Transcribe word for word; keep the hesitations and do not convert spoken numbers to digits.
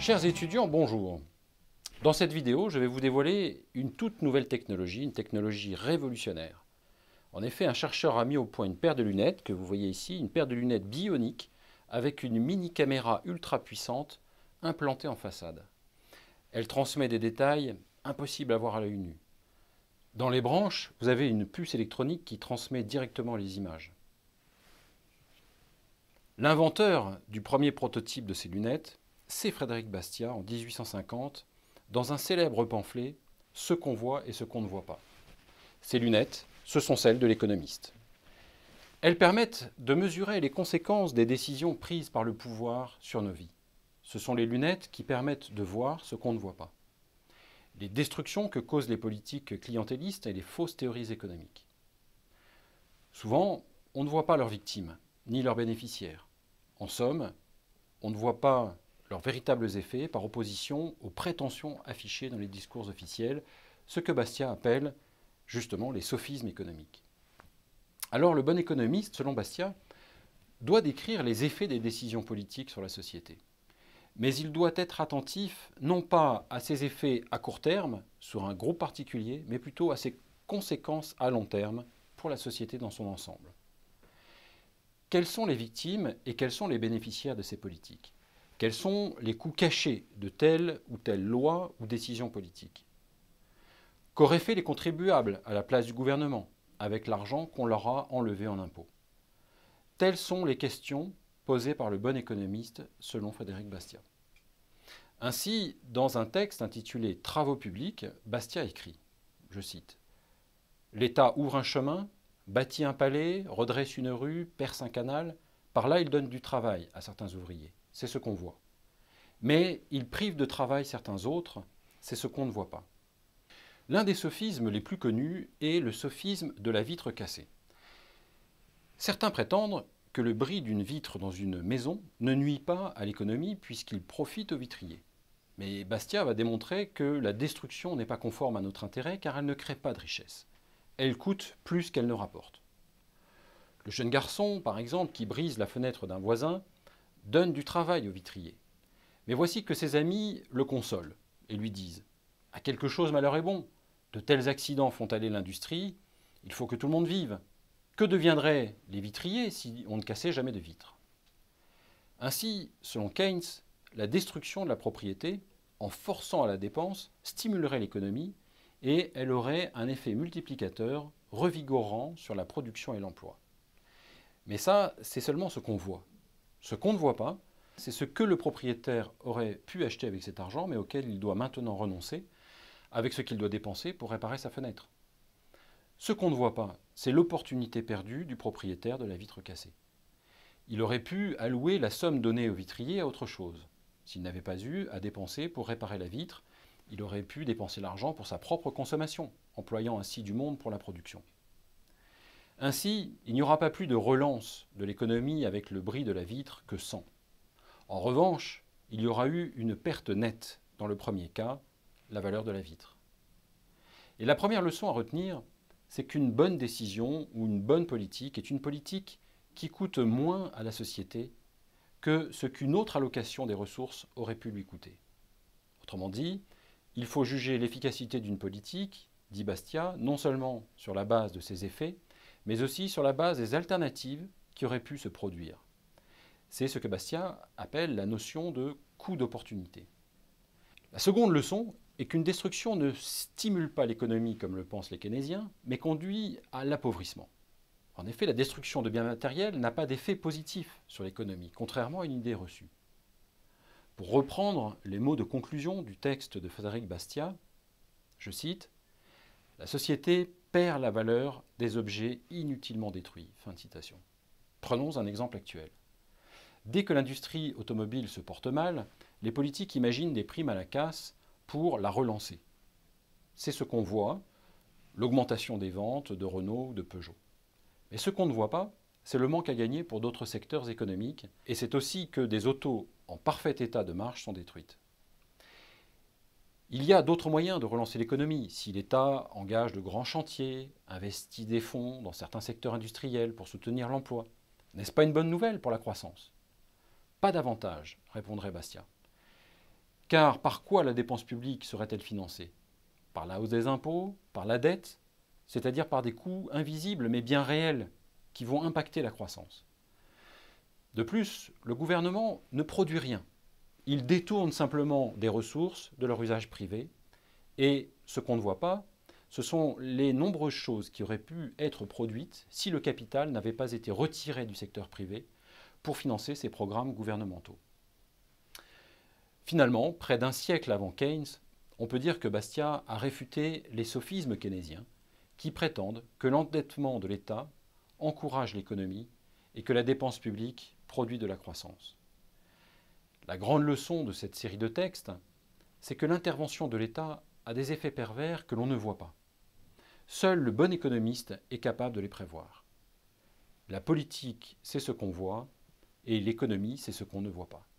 Chers étudiants, bonjour. Dans cette vidéo, je vais vous dévoiler une toute nouvelle technologie, une technologie révolutionnaire. En effet, un chercheur a mis au point une paire de lunettes, que vous voyez ici, une paire de lunettes bioniques avec une mini caméra ultra puissante implantée en façade. Elle transmet des détails impossibles à voir à l'œil nu. Dans les branches, vous avez une puce électronique qui transmet directement les images. L'inventeur du premier prototype de ces lunettes, c'est Frédéric Bastiat en mille huit cent cinquante, dans un célèbre pamphlet « Ce qu'on voit et ce qu'on ne voit pas ». Ces lunettes, ce sont celles de l'économiste. Elles permettent de mesurer les conséquences des décisions prises par le pouvoir sur nos vies. Ce sont les lunettes qui permettent de voir ce qu'on ne voit pas. Les destructions que causent les politiques clientélistes et les fausses théories économiques. Souvent, on ne voit pas leurs victimes, ni leurs bénéficiaires. En somme, on ne voit pas leurs véritables effets par opposition aux prétentions affichées dans les discours officiels, ce que Bastiat appelle justement les sophismes économiques. Alors le bon économiste, selon Bastiat, doit décrire les effets des décisions politiques sur la société. Mais il doit être attentif non pas à ces effets à court terme, sur un groupe particulier, mais plutôt à ses conséquences à long terme pour la société dans son ensemble. Quelles sont les victimes et quels sont les bénéficiaires de ces politiques ? Quels sont les coûts cachés de telle ou telle loi ou décision politique? Qu'auraient fait les contribuables à la place du gouvernement avec l'argent qu'on leur a enlevé en impôts? Telles sont les questions posées par le bon économiste selon Frédéric Bastiat. Ainsi, dans un texte intitulé « Travaux publics », Bastiat écrit, je cite, « L'État ouvre un chemin, bâtit un palais, redresse une rue, perce un canal, par là il donne du travail à certains ouvriers. C'est ce qu'on voit. Mais il prive de travail certains autres, c'est ce qu'on ne voit pas. » L'un des sophismes les plus connus est le sophisme de la vitre cassée. Certains prétendent que le bris d'une vitre dans une maison ne nuit pas à l'économie puisqu'il profite aux vitriers. Mais Bastiat va démontrer que la destruction n'est pas conforme à notre intérêt car elle ne crée pas de richesse. Elle coûte plus qu'elle ne rapporte. Le jeune garçon, par exemple, qui brise la fenêtre d'un voisin, donne du travail au vitrier. Mais voici que ses amis le consolent et lui disent « À quelque chose malheur est bon. De tels accidents font aller l'industrie, il faut que tout le monde vive. Que deviendraient les vitriers si on ne cassait jamais de vitres ?» Ainsi, selon Keynes, la destruction de la propriété, en forçant à la dépense, stimulerait l'économie et elle aurait un effet multiplicateur revigorant sur la production et l'emploi. Mais ça, c'est seulement ce qu'on voit. Ce qu'on ne voit pas, c'est ce que le propriétaire aurait pu acheter avec cet argent, mais auquel il doit maintenant renoncer, avec ce qu'il doit dépenser pour réparer sa fenêtre. Ce qu'on ne voit pas, c'est l'opportunité perdue du propriétaire de la vitre cassée. Il aurait pu allouer la somme donnée au vitrier à autre chose. S'il n'avait pas eu à dépenser pour réparer la vitre, il aurait pu dépenser l'argent pour sa propre consommation, employant ainsi du monde pour la production. Ainsi, il n'y aura pas plus de relance de l'économie avec le bris de la vitre que sans. En revanche, il y aura eu une perte nette, dans le premier cas, la valeur de la vitre. Et la première leçon à retenir, c'est qu'une bonne décision ou une bonne politique est une politique qui coûte moins à la société que ce qu'une autre allocation des ressources aurait pu lui coûter. Autrement dit, il faut juger l'efficacité d'une politique, dit Bastiat, non seulement sur la base de ses effets, mais aussi sur la base des alternatives qui auraient pu se produire. C'est ce que Bastiat appelle la notion de coût d'opportunité. La seconde leçon est qu'une destruction ne stimule pas l'économie comme le pensent les keynésiens, mais conduit à l'appauvrissement. En effet, la destruction de biens matériels n'a pas d'effet positif sur l'économie, contrairement à une idée reçue. Pour reprendre les mots de conclusion du texte de Frédéric Bastiat, je cite, « La société perd la valeur des objets inutilement détruits. » Fin de citation. Prenons un exemple actuel. Dès que l'industrie automobile se porte mal, les politiques imaginent des primes à la casse pour la relancer. C'est ce qu'on voit, l'augmentation des ventes de Renault ou de Peugeot. Mais ce qu'on ne voit pas, c'est le manque à gagner pour d'autres secteurs économiques, et c'est aussi que des autos en parfait état de marche sont détruites. Il y a d'autres moyens de relancer l'économie. Si l'État engage de grands chantiers, investit des fonds dans certains secteurs industriels pour soutenir l'emploi, n'est-ce pas une bonne nouvelle pour la croissance? Pas davantage, répondrait Bastiat. Car par quoi la dépense publique serait-elle financée? Par la hausse des impôts, par la dette, c'est-à-dire par des coûts invisibles mais bien réels qui vont impacter la croissance. De plus, le gouvernement ne produit rien. Il détourne simplement des ressources de leur usage privé. Et ce qu'on ne voit pas, ce sont les nombreuses choses qui auraient pu être produites si le capital n'avait pas été retiré du secteur privé pour financer ces programmes gouvernementaux. Finalement, près d'un siècle avant Keynes, on peut dire que Bastiat a réfuté les sophismes keynésiens qui prétendent que l'endettement de l'État encourage l'économie et que la dépense publique produit de la croissance. La grande leçon de cette série de textes, c'est que l'intervention de l'État a des effets pervers que l'on ne voit pas. Seul le bon économiste est capable de les prévoir. La politique, c'est ce qu'on voit, et l'économie, c'est ce qu'on ne voit pas.